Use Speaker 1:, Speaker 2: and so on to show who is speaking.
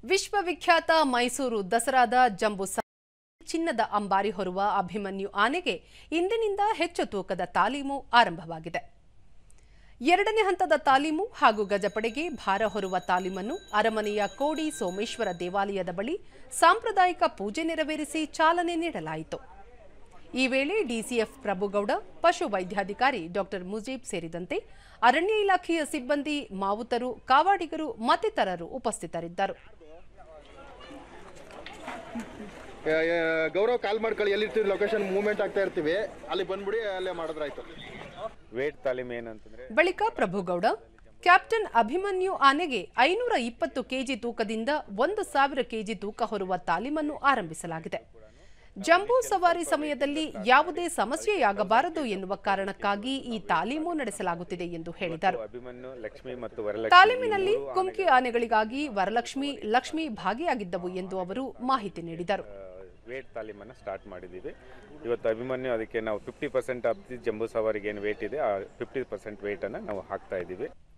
Speaker 1: ವಿಶ್ವವಿಖ್ಯಾತ ಮೈಸೂರು ದಸರಾದ ಜಂಬೂ ಚಿನ್ನದ ಅಂಬಾರಿ ಹೊರುವ ಅಭಿಮನ್ಯು ಆನೆಗೆ ಇಂದಿನಿಂದ ಹೆಚ್ಚು ತೂಕದ ತಾಲೀಮು ಆರಂಭವಾಗಿದೆ. ಎರಡನೇ ಹಂತದ ತಾಲೀಮು ಹಾಗೂ ಗಜಪಡೆಗೆ ಭಾರ ಹೊರುವ ತಾಲೀಮನ್ನು ಅರಮನೆಯ ಕೋಡಿ ಸೋಮೇಶ್ವರ ದೇವಾಲಯದ ಬಳಿ ಸಾಂಪ್ರದಾಯಿಕ ಪೂಜೆ ನೆರವೇರಿಸಿ ಚಾಲನೆ ನೀಡಲಾಯಿತು. ಈ ವೇಳೆ ಡಿಸಿಎಫ್ ಪ್ರಭುಗೌಡ, ಪಶು ವೈದ್ಯಾಧಿಕಾರಿ ಡಾಕ್ಟರ್ ಮುಜೀಬ್ ಸೇರಿದಂತೆ ಅರಣ್ಯ ಇಲಾಖೆಯ ಸಿಬ್ಬಂದಿ, ಮಾವುತರು, ಕಾವಾಡಿಗರು ಮತ್ತಿತರರು ಉಪಸ್ಥಿತರಿದ್ದರು.
Speaker 2: ಗೌರವ್ ಕಾಲ್ ಮಾಡ್ಕೊಳ್ಳಿ, ಎಲ್ಲಿರ್ತೀವಿ ಲೊಕೇಶನ್ ಮೂವ್ಮೆಂಟ್ ಆಗ್ತಾ ಇರ್ತೀವಿ, ಅಲ್ಲಿ ಬಂದ್ಬಿಡಿ, ಅಲ್ಲೇ ಮಾಡಿದ್ರಾಯ್ತು.
Speaker 3: ವೇಟ್ ತಾಲೀಮ್ ಏನಂತಂದ್ರೆ
Speaker 1: ಬಳಿಕ ಪ್ರಭುಗೌಡ, ಕ್ಯಾಪ್ಟನ್ ಅಭಿಮನ್ಯು ಆನೆಗೆ 520 ಕೆಜಿ ತೂಕದಿಂದ 1000 ಕೆಜಿ ತೂಕ ಹೊರುವ ತಾಲೀಮನ್ನು ಆರಂಭಿಸಲಾಗಿದೆ. ಜಂಬೂ ಸವಾರಿ ಸಮಯದಲ್ಲಿ ಯಾವುದೇ ಸಮಸ್ಯೆಯಾಗಬಾರದು ಎನ್ನುವ ಕಾರಣಕ್ಕಾಗಿ ಈ ತಾಲೀಮು ನಡೆಸಲಾಗುತ್ತಿದೆ ಎಂದು ಹೇಳಿದರು. ತಾಲೀಮಿನಲ್ಲಿ ಕುಮ್ಕಿ ಆನೆಗಳಿಗಾಗಿ ವರಲಕ್ಷ್ಮಿ, ಲಕ್ಷ್ಮಿ ಭಾಗಿಯಾಗಿದ್ದವು ಎಂದು ಅವರು ಮಾಹಿತಿ ನೀಡಿದರು.
Speaker 3: ವೇಟ್ ತಾಲೀಮನ್ನು ಸ್ಟಾರ್ಟ್ ಮಾಡಿದ್ದೀವಿ ಇವತ್ತು. ಅಭಿಮನ್ಯು ಅದಕ್ಕೆ ನಾವು 50% ಆಫ್ ದಿ ಜಂಬೂ ಸವಾರಿಗೆ ಏನು ವೇಟ್ ಇದೆ ಆ 50% ವೇಟನ್ನು ನಾವು ಹಾಕ್ತಾ ಇದ್ದೀವಿ.